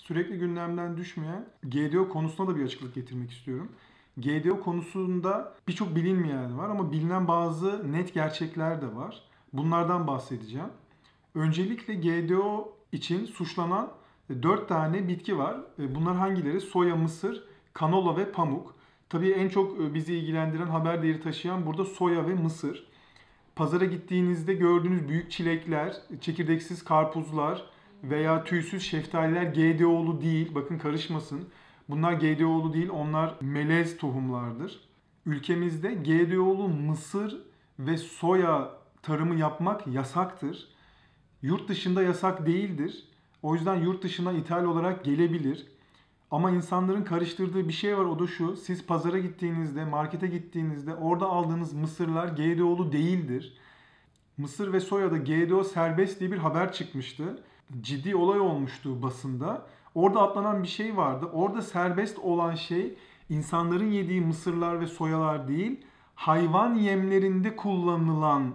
Sürekli gündemden düşmeyen GDO konusuna da bir açıklık getirmek istiyorum. GDO konusunda birçok bilinmeyen var ama bilinen bazı net gerçekler de var. Bunlardan bahsedeceğim. Öncelikle GDO için suçlanan 4 tane bitki var. Bunlar hangileri? Soya, mısır, kanola ve pamuk. Tabii en çok bizi ilgilendiren, haber değeri taşıyan burada soya ve mısır. Pazara gittiğinizde gördüğünüz büyük çilekler, çekirdeksiz karpuzlar veya tüysüz şeftaliler GDO'lu değil. Bakın karışmasın. Bunlar GDO'lu değil, onlar melez tohumlardır. Ülkemizde GDO'lu mısır ve soya tarımı yapmak yasaktır. Yurt dışında yasak değildir. O yüzden yurt dışına ithal olarak gelebilir. Ama insanların karıştırdığı bir şey var, o da şu. Siz pazara gittiğinizde, markete gittiğinizde orada aldığınız mısırlar GDO'lu değildir. Mısır ve soyada GDO serbest diye bir haber çıkmıştı. Ciddi olay olmuştu basında. Orada atlanan bir şey vardı. Orada serbest olan şey insanların yediği mısırlar ve soyalar değil, hayvan yemlerinde kullanılan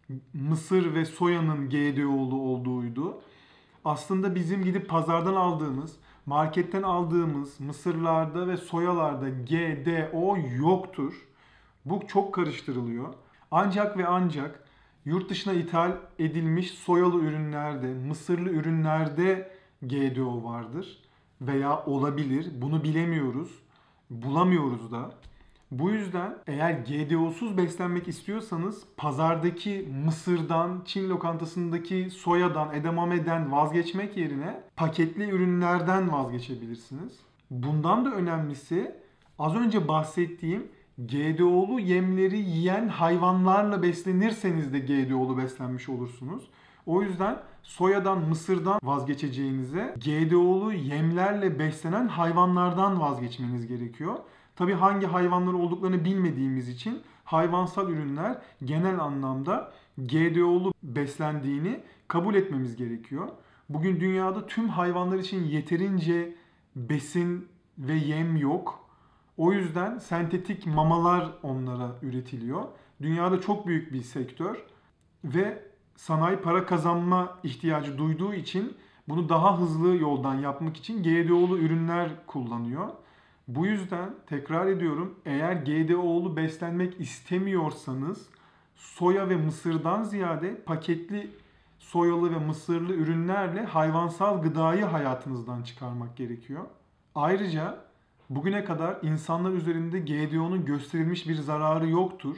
mısır ve soyanın GDO'lu olduğuydu. Aslında bizim gidip pazardan aldığımız, marketten aldığımız mısırlarda ve soyalarda GDO yoktur. Bu çok karıştırılıyor. Ancak ve ancak yurt dışına ithal edilmiş soyalı ürünlerde, mısırlı ürünlerde GDO vardır veya olabilir. Bunu bilemiyoruz. Bulamıyoruz da. Bu yüzden eğer GDO'suz beslenmek istiyorsanız pazardaki mısırdan, Çin lokantasındaki soyadan, edamameden vazgeçmek yerine paketli ürünlerden vazgeçebilirsiniz. Bundan da önemlisi az önce bahsettiğim GDO'lu yemleri yiyen hayvanlarla beslenirseniz de GDO'lu beslenmiş olursunuz. O yüzden soyadan, mısırdan vazgeçeceğinize GDO'lu yemlerle beslenen hayvanlardan vazgeçmeniz gerekiyor. Tabii hangi hayvanlar olduklarını bilmediğimiz için hayvansal ürünler genel anlamda GDO'lu beslendiğini kabul etmemiz gerekiyor. Bugün dünyada tüm hayvanlar için yeterince besin ve yem yok. O yüzden sentetik mamalar onlara üretiliyor. Dünyada çok büyük bir sektör ve sanayi para kazanma ihtiyacı duyduğu için bunu daha hızlı yoldan yapmak için GDO'lu ürünler kullanıyor. Bu yüzden tekrar ediyorum, eğer GDO'lu beslenmek istemiyorsanız soya ve mısırdan ziyade paketli soyalı ve mısırlı ürünlerle hayvansal gıdayı hayatınızdan çıkarmak gerekiyor. Ayrıca bugüne kadar insanlar üzerinde GDO'nun gösterilmiş bir zararı yoktur.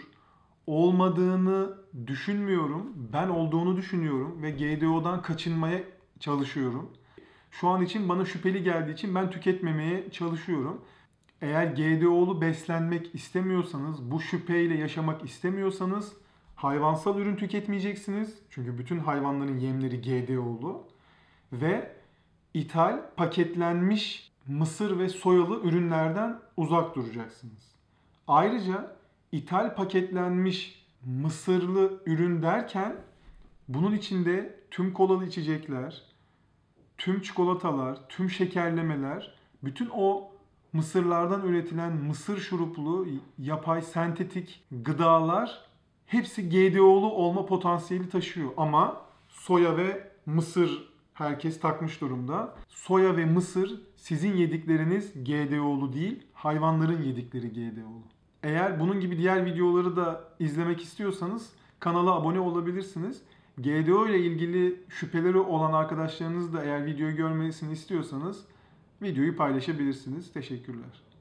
Olmadığını düşünmüyorum. Ben olduğunu düşünüyorum ve GDO'dan kaçınmaya çalışıyorum. Şu an için bana şüpheli geldiği için ben tüketmemeye çalışıyorum. Eğer GDO'lu beslenmek istemiyorsanız, bu şüpheyle yaşamak istemiyorsanız hayvansal ürün tüketmeyeceksiniz. Çünkü bütün hayvanların yemleri GDO'lu ve ithal paketlenmiş mısır ve soyalı ürünlerden uzak duracaksınız. Ayrıca ithal paketlenmiş mısırlı ürün derken bunun içinde tüm kolalı içecekler, tüm çikolatalar, tüm şekerlemeler, bütün o mısırlardan üretilen mısır şuruplu, yapay, sentetik gıdalar hepsi GDO'lu olma potansiyeli taşıyor. Ama soya ve mısır herkes takmış durumda. Soya ve mısır sizin yedikleriniz GDO'lu değil, hayvanların yedikleri GDO'lu. Eğer bunun gibi diğer videoları da izlemek istiyorsanız kanala abone olabilirsiniz. GDO ile ilgili şüpheleri olan arkadaşlarınız da eğer videoyu görmesini istiyorsanız videoyu paylaşabilirsiniz. Teşekkürler.